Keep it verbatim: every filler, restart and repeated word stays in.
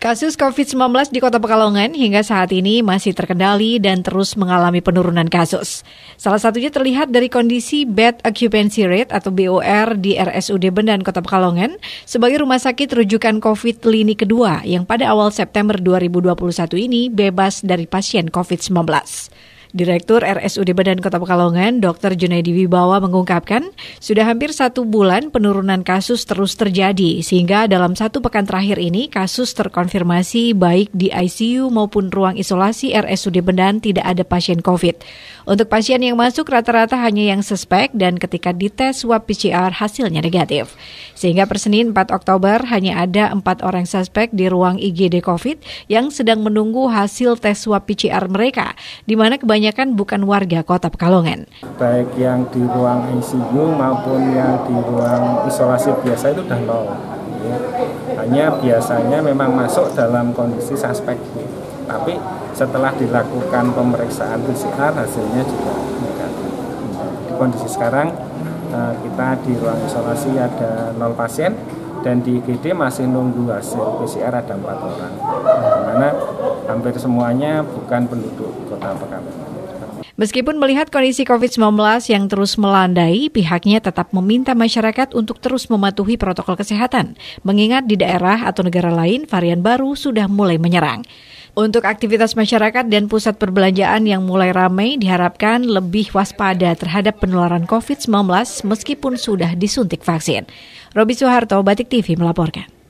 Kasus covid sembilan belas di Kota Pekalongan hingga saat ini masih terkendali dan terus mengalami penurunan kasus. Salah satunya terlihat dari kondisi Bed Occupancy Rate atau B O R di R S U D Bendan Kota Pekalongan sebagai rumah sakit rujukan COVID lini kedua yang pada awal September dua ribu dua puluh satu ini bebas dari pasien covid sembilan belas. Direktur R S U D Bendan Kota Pekalongan, Doktor Junaidi Wibawa mengungkapkan, sudah hampir satu bulan penurunan kasus terus terjadi, sehingga dalam satu pekan terakhir ini kasus terkonfirmasi baik di I C U maupun ruang isolasi R S U D Bendan tidak ada pasien COVID. Untuk pasien yang masuk rata-rata hanya yang suspek dan ketika dites swab P C R hasilnya negatif. Sehingga per Senin empat Oktober hanya ada empat orang suspek di ruang I G D COVID yang sedang menunggu hasil tes swab P C R mereka, di mana kebanyakan Kebanyakan bukan warga Kota Pekalongan. Baik yang di ruang I C U maupun yang di ruang isolasi biasa itu sudah nol. Ya. Hanya biasanya memang masuk dalam kondisi suspek. Tapi setelah dilakukan pemeriksaan P C R hasilnya juga negatif. Di kondisi sekarang kita di ruang isolasi ada nol pasien dan di I G D masih nunggu hasil P C R ada empat orang. Di mana hampir semuanya bukan penduduk Kota Pekalongan. Meskipun melihat kondisi covid sembilan belas yang terus melandai, pihaknya tetap meminta masyarakat untuk terus mematuhi protokol kesehatan, mengingat di daerah atau negara lain varian baru sudah mulai menyerang. Untuk aktivitas masyarakat dan pusat perbelanjaan yang mulai ramai diharapkan lebih waspada terhadap penularan covid sembilan belas meskipun sudah disuntik vaksin. Robi Suharto, Batik T V melaporkan.